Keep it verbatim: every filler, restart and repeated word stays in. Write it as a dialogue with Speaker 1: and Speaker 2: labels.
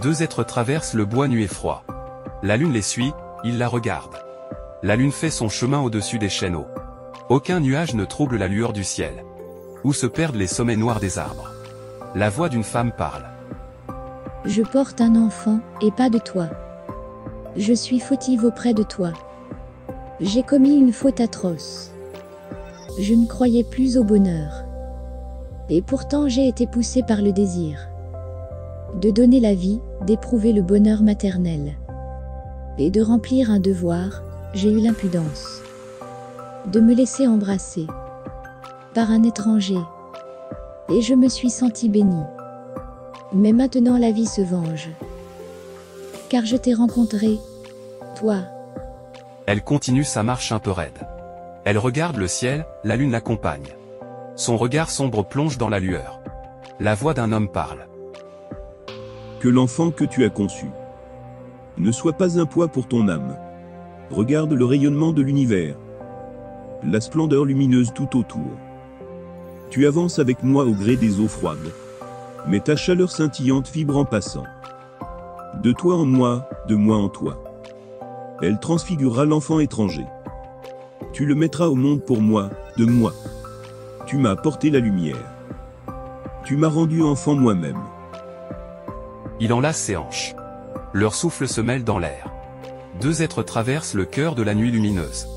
Speaker 1: Deux êtres traversent le bois nu et froid. La lune les suit, ils la regardent. La lune fait son chemin au-dessus des chêneaux. Aucun nuage ne trouble la lueur du ciel. Où se perdent les sommets noirs des arbres. La voix d'une femme parle.
Speaker 2: Je porte un enfant, et pas de toi. Je suis fautive auprès de toi. J'ai commis une faute atroce. Je ne croyais plus au bonheur. Et pourtant j'ai été poussée par le désir de donner la vie, d'éprouver le bonheur maternel. Et de remplir un devoir, j'ai eu l'impudence de me laisser embrasser par un étranger. Et je me suis sentie bénie. Mais maintenant la vie se venge. Car je t'ai rencontré, toi.
Speaker 1: Elle continue sa marche un peu raide. Elle regarde le ciel, la lune l'accompagne. Son regard sombre plonge dans la lueur. La voix d'un homme parle.
Speaker 3: Que l'enfant que tu as conçu ne soit pas un poids pour ton âme. Regarde le rayonnement de l'univers, la splendeur lumineuse tout autour. Tu avances avec moi au gré des eaux froides, mais ta chaleur scintillante vibre en passant. De toi en moi, de moi en toi. Elle transfigurera l'enfant étranger. Tu le mettras au monde pour moi, de moi. Tu m'as apporté la lumière. Tu m'as rendu enfant moi-même.
Speaker 1: Il enlace ses hanches. Leur souffle se mêle dans l'air. Deux êtres traversent le cœur de la nuit lumineuse.